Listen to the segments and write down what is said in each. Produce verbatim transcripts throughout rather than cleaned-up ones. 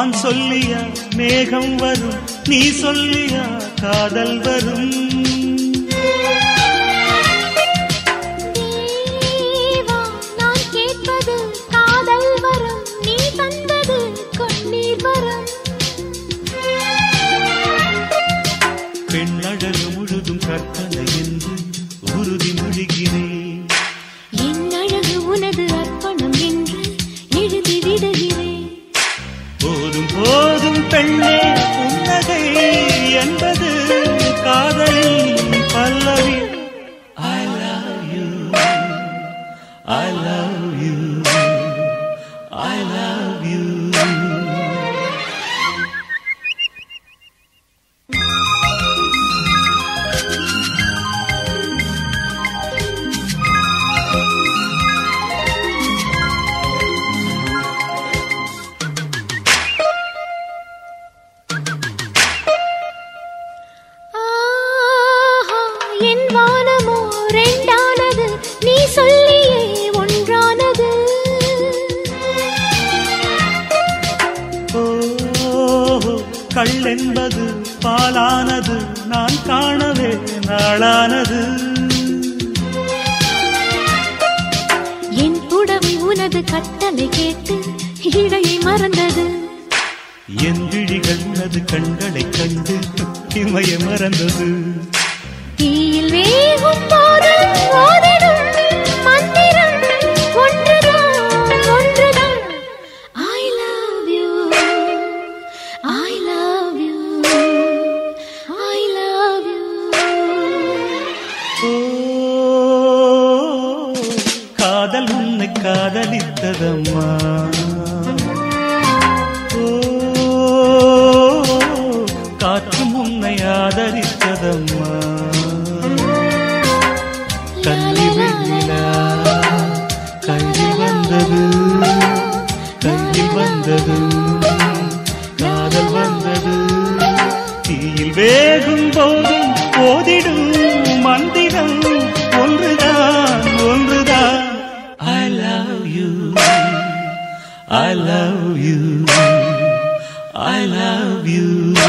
வான் சொல்லியா மேகம் வரும், நீ சொல்லியா காதல் வரும். தேவா நான் கேட்பது காதல் வரும், நீ தந்தது கண்ணீர் வரும். பெண்ணழகு முழுதும் கற்பனை என்று உறுதி மொழிகிறேன். என் அழகு உனது அர்ப்பணம் என்று எழுதி விடுகிறேன். போதும் போதும் பெண்ணே புன்னகை என்பது காதலின் பல்லவி. I love you, I love you, I love you. என் வானமோ ரெண்டானது, நீ சொல்லியே ஒன்றானது. ஓ கள்ளென்பது பாலானது, நான் காணவே நாளானது. என் புடவை உனது கட்டளை கேட்டு இடையை மறந்தது. என் விழிகள் உனது கண்களை கண்டு இமைய மறந்தது. தீயில் வேகும் போது ஓதிடும் மந்திரம் ஒன்றுதான் ஒன்றுதான். I love you, I love you, I love you. ஓ காதல் உன்னை காதலித்ததம்மா. ஓ காற்றும் உன்னை ஆதரித்ததம்மா. கண்ணி வெண்ணிலா கையில் வந்தது, கையில் வந்தது, காதல் வந்தது. தீயில் வேகும் போதும் ஓதிடும் மந்திரம் ஒன்றுதான் ஒன்றுதான். I love you, I love you, I love you.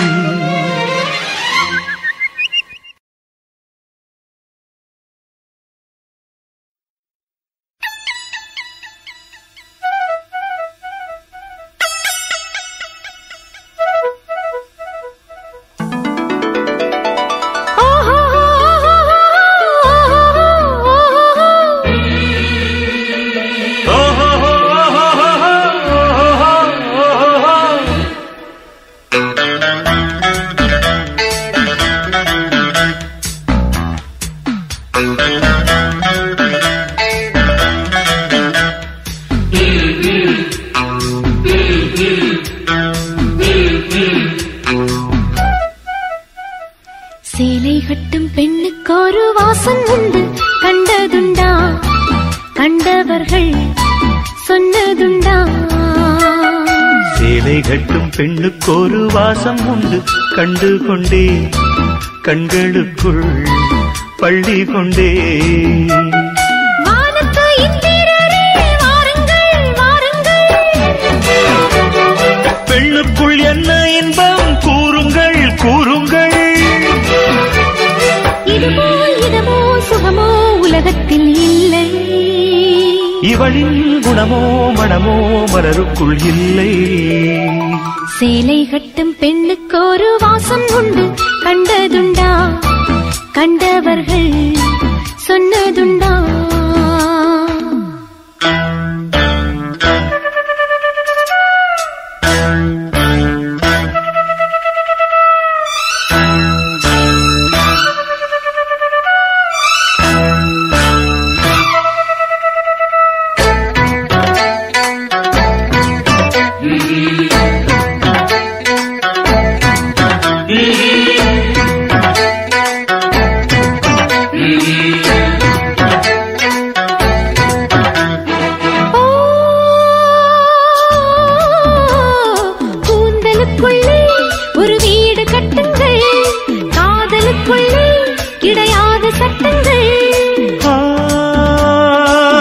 சேலை கட்டும் பெண்ணுக்கு ஒரு வாசம் உண்டு, கண்டதுண்டா கண்டவர்கள் சொன்னதுண்டா. சேலை கட்டும் பெண்ணுக்கு ஒரு வாசம் உண்டு, கண்டு கொண்டே கண்களுக்குள் பள்ளி கொண்டே. வானத்து இந்திரரே வாருங்கள் வாருங்கள், பெண்ணுக்குள் என்ன இன்பம் கூறுங்கள் கூறுங்கள். இதுபோல் இதமோ சுகமோ உலகத்தில் இல்லை. இவளின் குணமோ மனமோ மலருக்குள் இல்லை. சேலை கட்டும் பெண்ணுக்கு ஒரு வாசம் உண்டு, கண்டதுண்டா கண்டவர்கள் சொன்னதுண்டா.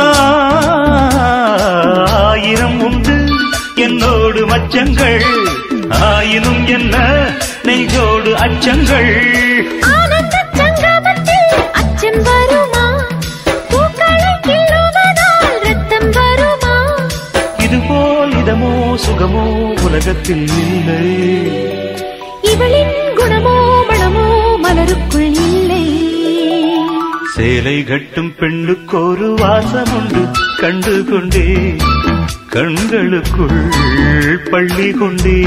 என்னோடு மச்சங்கள் சுகமோ உலகத்தில் இல்லை. இவளின் குணமோ மனமோ மலருக்குள் இல்லை. சேலை கட்டும் பெண்ணுக்கொரு வாசம் உண்டு கண்டு கொண்டே கண்களுக்குள் பள்ளி கொண்டே.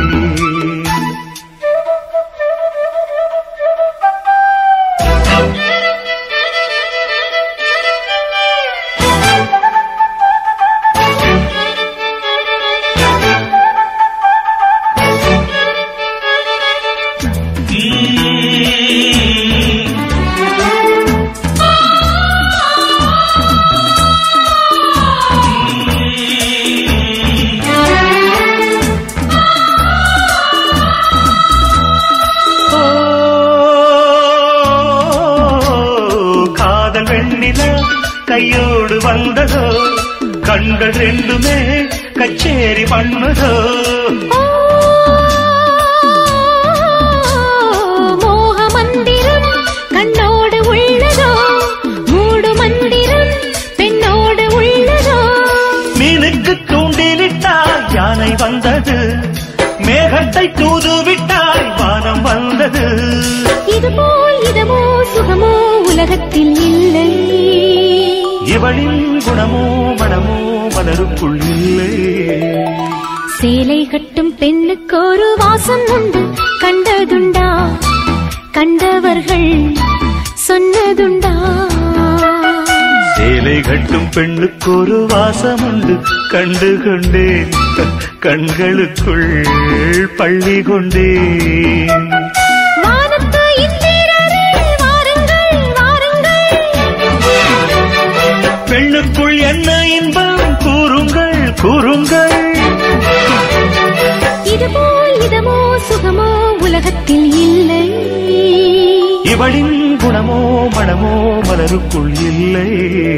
கையோடு வந்ததோ கண்கள் ரெண்டுமே கச்சேரி பண்ணதோ. மோக மந்திரம் கண்ணோடு உள்ளதோ மூடு மந்திரம் பெண்ணோடு உள்ளதோ. மீனுக்கு தூண்டிலிட்டாய் யானை வந்தது மேகத்தை தூதுவிட்டாய் வானம் வந்தது. இதுபோ இதமோ சுகமோ உலகத்தில் இல்லை. இவளின் குணமோ மனமோ மலருக்குள் இல்லை. சேலை கட்டும் பெண்ணுக்கு ஒரு வாசம் உண்டு கண்டதுண்டா கண்டவர்கள் சொன்னதுண்டா. சேலை கட்டும் பெண்ணுக்கு ஒரு வாசம் உண்டு கண்டு கொண்டேன் கண்களுக்குள் பள்ளி கொண்டேன். பெண்ணுக்குள் என்ன இன்பம் கூறுங்கள் கூறுங்கள். இதுபோ இதமோ சுகமோ உலகத்தில் இல்லை. இவளின் குணமோ மனமோ மலருக்குள் இல்லை.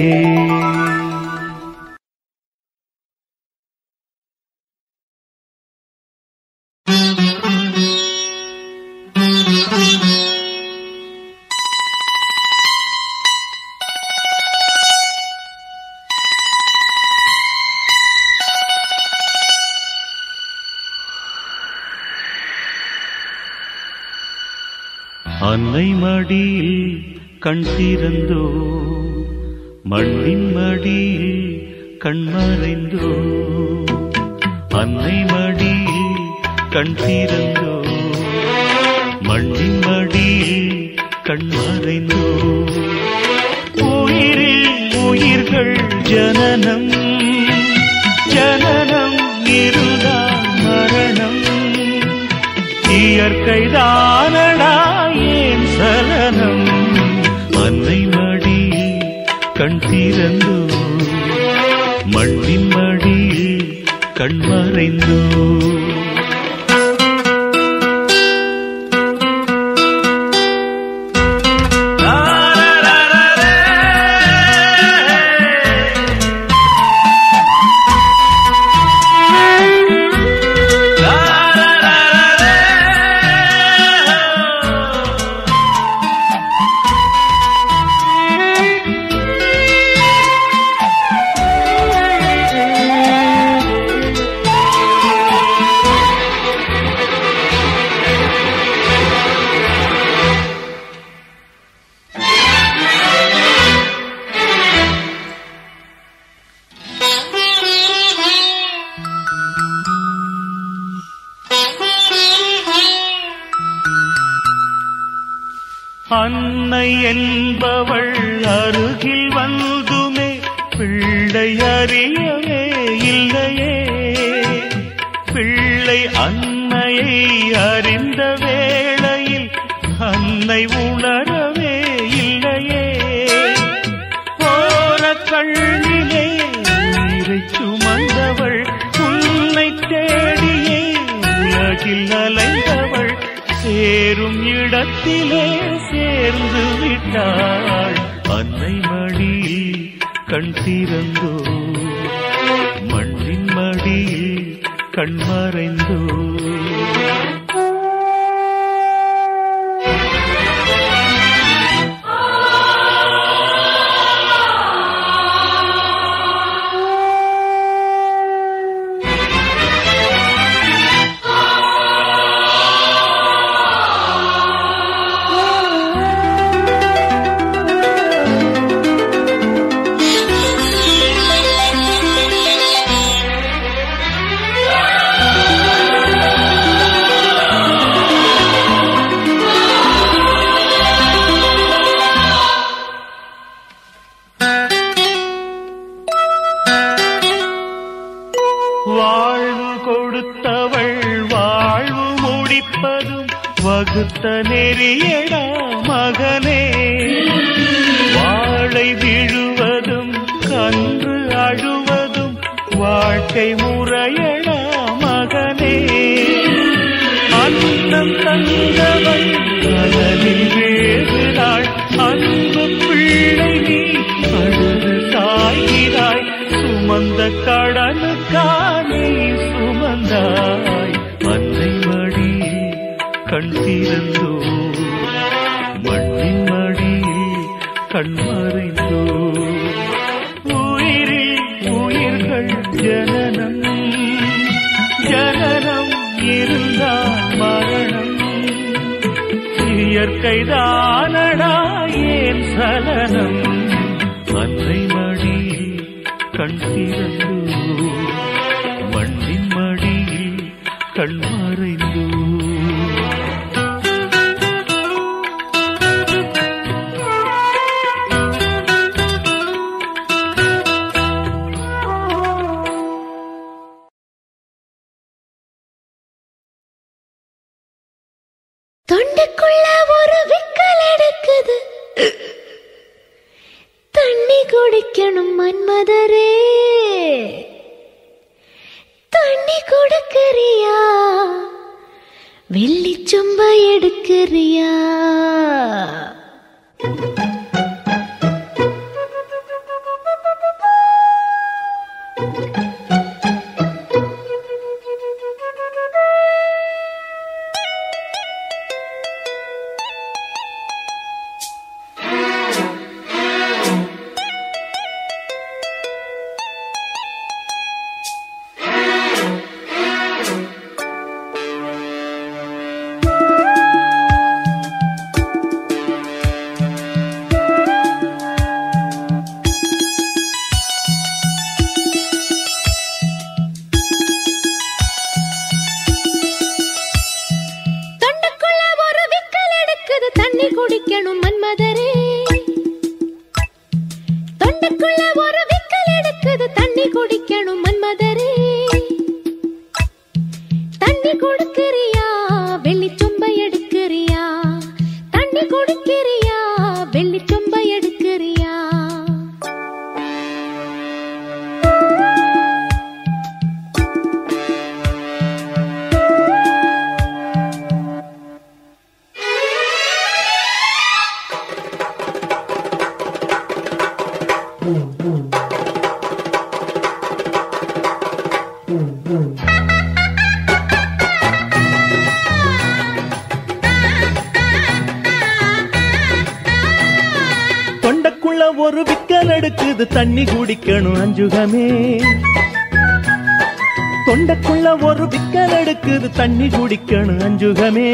அன்னை மடியில் கண் திறந்தோ மண்ணின் மடியில் கண் மறைந்தோ. அன்னை மடியில் கண் திறந்தோ மண்ணின் மடியில் கண் மறைந்தோ. உயிரில் உயிர்கள் ஜனனம் ஜனனம் இருந்தால் மரணம் இயற்கைதானடா ஏன் சலனம். அன்னை மடியில் கண் திறந்தோ மண்ணின் மடியில் கண் மறைந்தோ. அன்னை என்பவள் அருகில் வந்துமே பிள்ளை அறியவே இல்லையே. பிள்ளை அன்னையை அறிந்த வேளையில் அன்னை உணரவே இல்லையே. போற கண்ணிலே நீரை சுமந்தவள் உன்னை தேடியே உலகில் அலைந்தவள் சேரும் இடத்திலே சேர்ந்து விட்டாள். அன்னை மடியில் கண் திறந்தோ மண்ணின் மடியில் கண் மறைந்தோ. வாழ்வு கொடுத்தவள் வாழ்வு முடிப்பதும் வகுத்த நெறியடா மகனே. வாழை விழுவதும் கன்று அழுவதும் வாழ்க்கை முறையடா மகனே. அன்னம் தந்தவள் கடலில் வேறுகிறாள், அன்பு பிள்ளை நீ அழுது சாய்கிறாய். சுமந்த கடனுக்கானே சுமந்தாய், அன்னை மடி கண் திறந்தோ மண்ணின் மடி கண் மறைந்தோ. உயிரில் உயிர்கள் ஜனனம், ஜனனம் இருந்தால் மரணம். இயற்கைதானடா ஏன் சலனம், அன்னை மடி கண் திறந்தோ மண்ணின் மடி கண் மறைந்தோ. தொண்டைக்குள்ள ஒரு விக்கல் எடுக்குது, தண்ணி குடிக்கணும் மன்மதரே. தண்ணி கொடுக்கறியா, வெள்ளி சொம்ப எடுக்கறியா? தொண்டக்குள்ள ஒரு விக்கல் எடுக்குது, தண்ணி குடிக்கணும் அஞ்சுகமே. தொண்டக்குள்ள ஒரு விக்கல் எடுக்குது, தண்ணி குடிக்கணும் அஞ்சுகமே.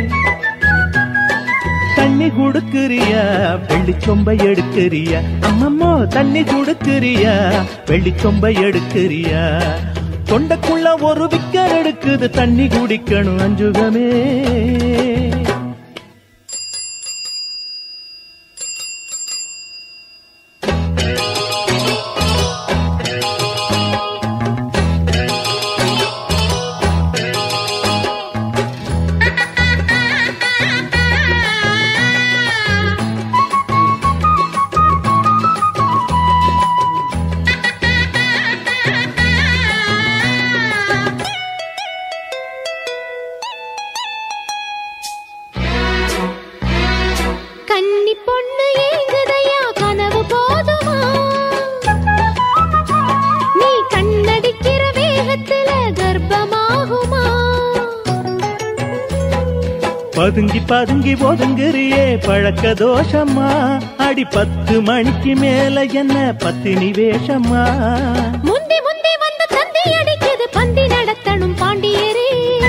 தண்ணி குடுக்கிறியா, வெள்ளி சொம்பை எடுக்கிறியா? அம்மம்மோ தண்ணி குடுக்கிறியா, வெள்ளி சொம்பை எடுக்கிறியா? தொண்டக்குள்ள ஒரு விக்கல் எடுக்குது, தண்ணி குடிக்கணும் அஞ்சுகமே. பதுங்கி பதுங்கி ஒதுங்குறியே பழக்க தோஷம்மா, அடி பத்து மணிக்கு மேல என்ன பத்தினி வேஷம்மா? முந்தி முந்தி வந்து தந்தி அடிக்குது, பந்தி நடத்தணும் பாண்டியரே.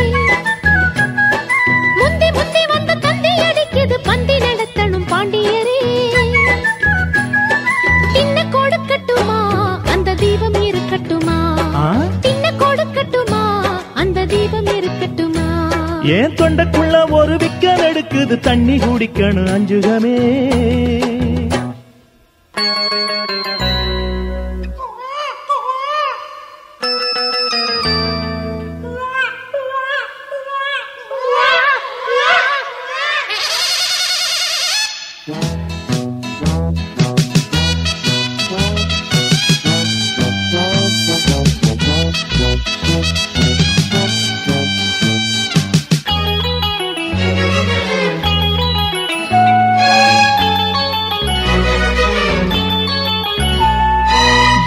முந்தி முந்தி வந்து தந்தி அடிக்குது, பந்தி நடத்தணும் பாண்டியரே. தின்ன கொடுக்கட்டுமா, அந்த தீபம் இருக்கட்டுமா? தின்ன கொடுக்கட்டுமா, அந்த தீபம் இருக்கட்டுமா? ஏன் தொண்டக்குள்ள ஒரு விக்கல் எடுக்குது, தண்ணி குடிக்கணும் அஞ்சுகமே.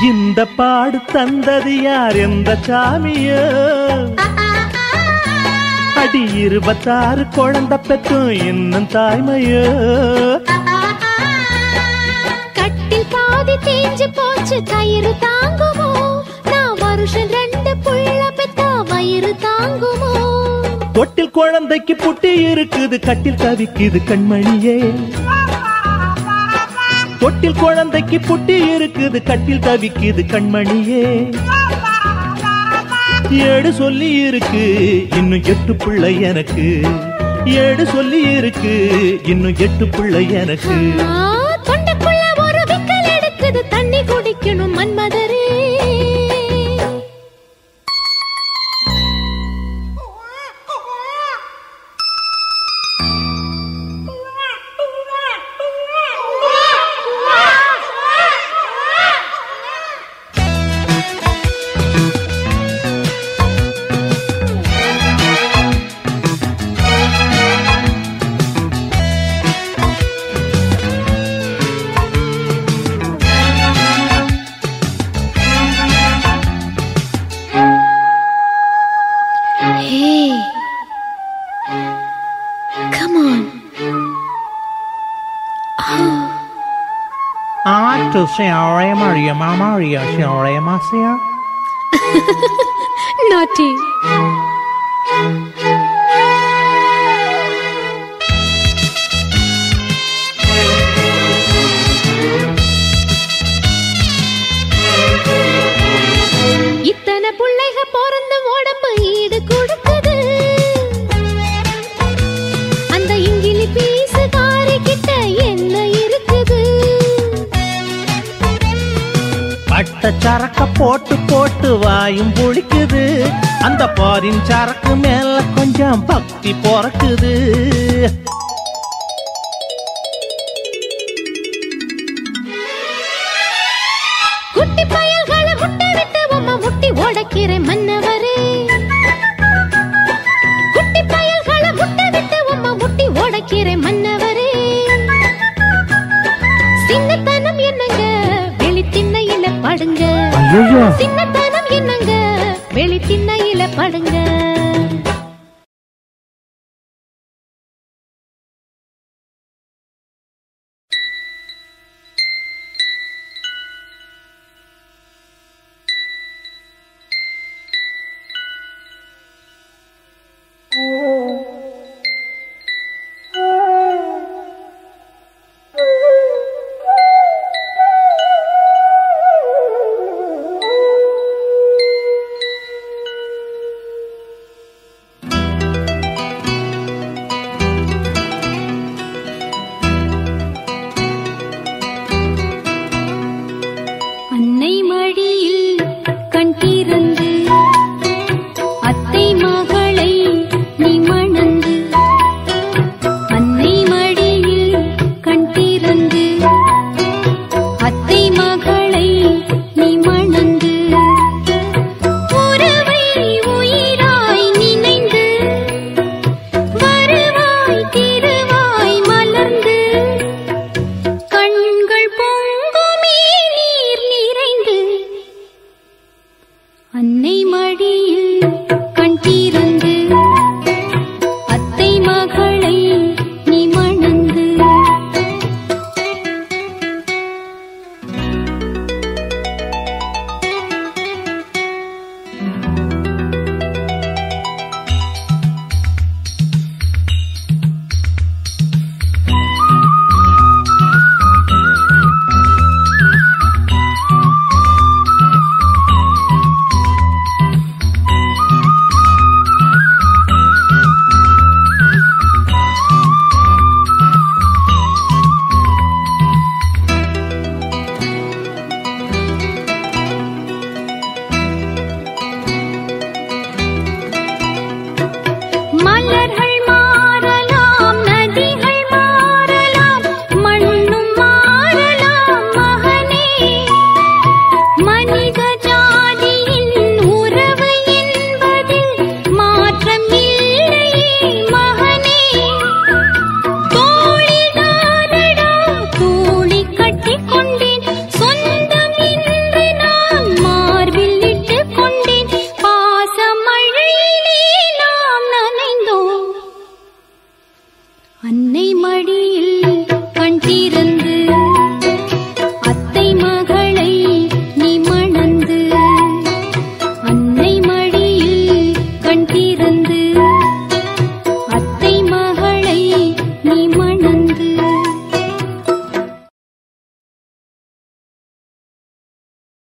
இந்த பாடு தந்தது யார் எந்த சாமியோ அடி இருபத்தாறு குழந்தை பெற்றும் இன்னும் தாய்மையோ கட்டில் பாதி தேஞ்சு போச்சு கயிறு தாங்குமோ நான் வருஷம் ரெண்டு புள்ள பெத்தா வயிறு தாங்குமோ தொட்டில் குழந்தைக்கு புட்டி இருக்குது கட்டில் தவிக்குது கண்மணியே தொட்டில் குழந்தைக்கு புட்டி இருக்குது கட்டில் தவிக்குது கண்மணியே ஏடு சொல்லி இருக்கு இன்னும் எட்டு பிள்ளை எனக்கு ஏடு சொல்லி இருக்கு இன்னும் எட்டு பிள்ளை எனக்கு தொண்டைக்குள்ள ஒரு விக்கல் எடுக்குது தண்ணி குடிக்கணும் மன்மதரே Senhora Maria, Maria, Senhora Marcia. Naughty. இத்தனை புள்ளைக பிறந்த உடம்பு ஈடு கொடுக்குது அந்த இங்கிலி பீசு காரி கிட்ட என்ன இருக்குது பட்ட சரக்க போட்டு போட்டு வாயும் புளிக்குது அந்த பாரின் சரக்கு மேல கொஞ்சம் பக்தி பொறக்குது குட்டி பயல்களை முட்டை விட்டு உம்மா முட்டி ஓடக்கிற மன்னவரே குட்டி பயல்களை முட்டை விட்டு உம்மா முட்டி ஓடக்கிற மன்னவரே சின்னத்தனம் என்னங்க வெளி திண்ணையில படுங்க சின்னத்தனம் என்னங்க வெளி திண்ணையில படுங்க அன்னை மடியில் கண் திறந்து